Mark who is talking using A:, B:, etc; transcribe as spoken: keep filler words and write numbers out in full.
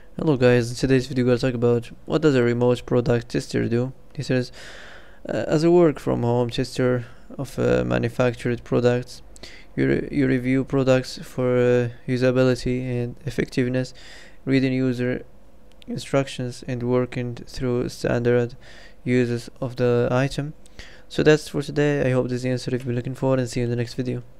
A: Hello guys, in today's video we're going to talk about what does a remote product tester do. He says, uh, as a work from home tester of uh, manufactured products, you, re you review products for uh, usability and effectiveness, reading user instructions and working through standard uses of the item. So that's for today. I hope this is the answer you've been looking for, and see you in the next video.